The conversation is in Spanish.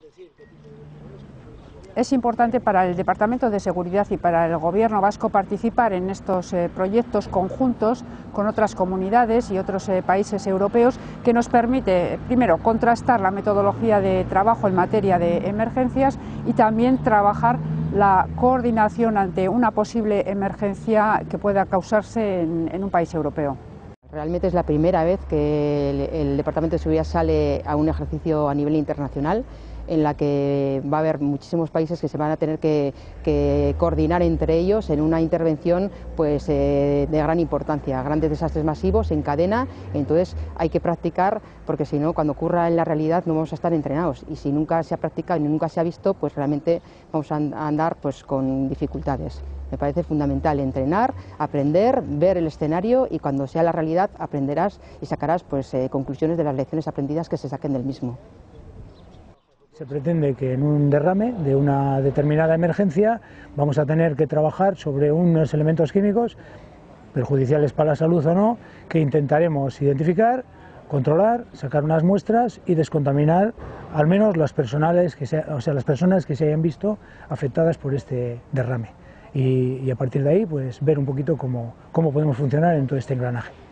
Es importante para el Departamento de Seguridad y para el Gobierno vasco participar en estos proyectos conjuntos con otras comunidades y otros países europeos, que nos permite, primero, contrastar la metodología de trabajo en materia de emergencias y también trabajar la coordinación ante una posible emergencia que pueda causarse en un país europeo. Realmente es la primera vez que el Departamento de Seguridad sale a un ejercicio a nivel internacional, en la que va a haber muchísimos países que se van a tener que coordinar entre ellos en una intervención pues, de gran importancia, grandes desastres masivos en cadena. Entonces hay que practicar, porque si no, cuando ocurra en la realidad no vamos a estar entrenados, y si nunca se ha practicado y nunca se ha visto, pues realmente vamos a andar pues, con dificultades. Me parece fundamental entrenar, aprender, ver el escenario, y cuando sea la realidad aprenderás y sacarás pues, conclusiones de las lecciones aprendidas que se saquen del mismo. Se pretende que en un derrame de una determinada emergencia vamos a tener que trabajar sobre unos elementos químicos, perjudiciales para la salud o no, que intentaremos identificar, controlar, sacar unas muestras y descontaminar al menos las personas que se hayan visto afectadas por este derrame. Y a partir de ahí pues ver un poquito cómo podemos funcionar en todo este engranaje.